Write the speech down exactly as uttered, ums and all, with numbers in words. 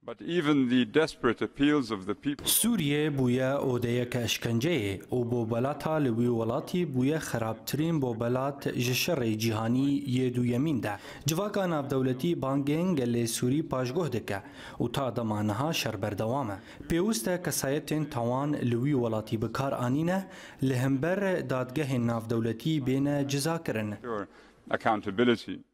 سوریه بویە ئۆدەیەکە ئەشکەنجەیە و بۆ بەلاتە لەوی وڵاتی بویە خراپترین بۆ بەلات ji şerê cîhanî yê duyemîn de. Civaka navdewletî bangên gelê Sûrî paşguh dike û ta dema niha şer berdewam e. Pêwîst e kesayetên tawan li wî welatî bikar anîne li hember dadgehên navdewletî bêne cizakirin.